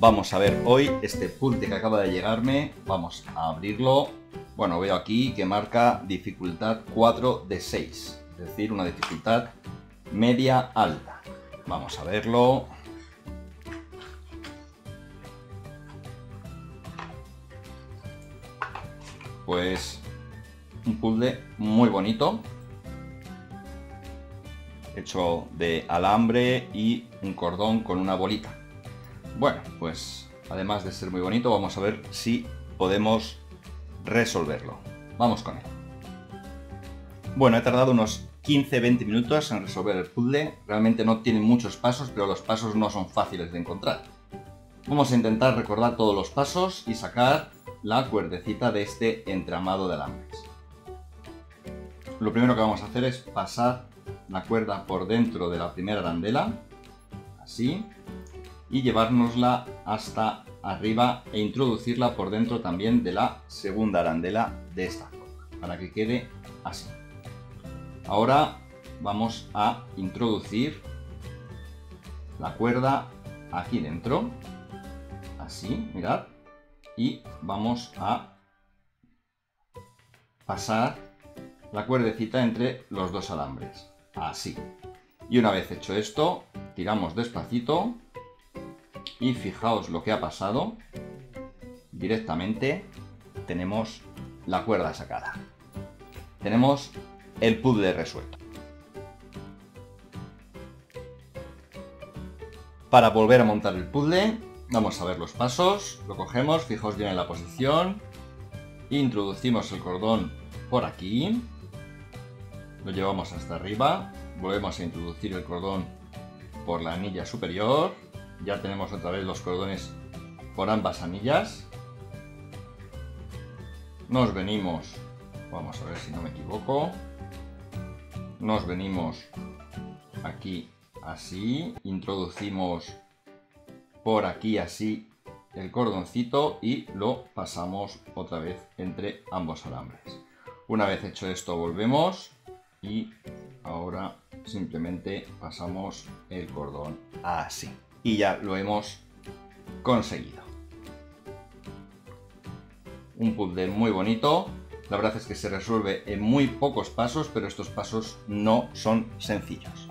Vamos a ver hoy este puzzle que acaba de llegarme. Vamos a abrirlo. Bueno, veo aquí que marca dificultad 4 de 6, es decir, una dificultad media alta. Vamos a verlo. Pues un puzzle muy bonito, hecho de alambre y un cordón con una bolita. Bueno, pues además de ser muy bonito, vamos a ver si podemos resolverlo. Vamos con él. Bueno, he tardado unos 15-20 minutos en resolver el puzzle. Realmente no tiene muchos pasos, pero los pasos no son fáciles de encontrar. Vamos a intentar recordar todos los pasos y sacar la cuerdecita de este entramado de alambres. Lo primero que vamos a hacer es pasar la cuerda por dentro de la primera arandela, así, y llevárnosla hasta arriba e introducirla por dentro también de la segunda arandela de esta forma, para que quede así. Ahora vamos a introducir la cuerda aquí dentro, así, mirad, y vamos a pasar la cuerdecita entre los dos alambres, así. Y una vez hecho esto, tiramos despacito y fijaos lo que ha pasado. Directamente tenemos la cuerda sacada. Tenemos el puzzle resuelto. Para volver a montar el puzzle, vamos a ver los pasos. Lo cogemos, fijaos bien en la posición, introducimos el cordón por aquí, lo llevamos hasta arriba, volvemos a introducir el cordón por la anilla superior, ya tenemos otra vez los cordones por ambas anillas, nos venimos, vamos a ver si no me equivoco, nos venimos aquí así, introducimos por aquí así el cordoncito y lo pasamos otra vez entre ambos alambres. Una vez hecho esto volvemos y ahora simplemente pasamos el cordón así y ya lo hemos conseguido. Un puzzle muy bonito. La verdad es que se resuelve en muy pocos pasos, pero estos pasos no son sencillos.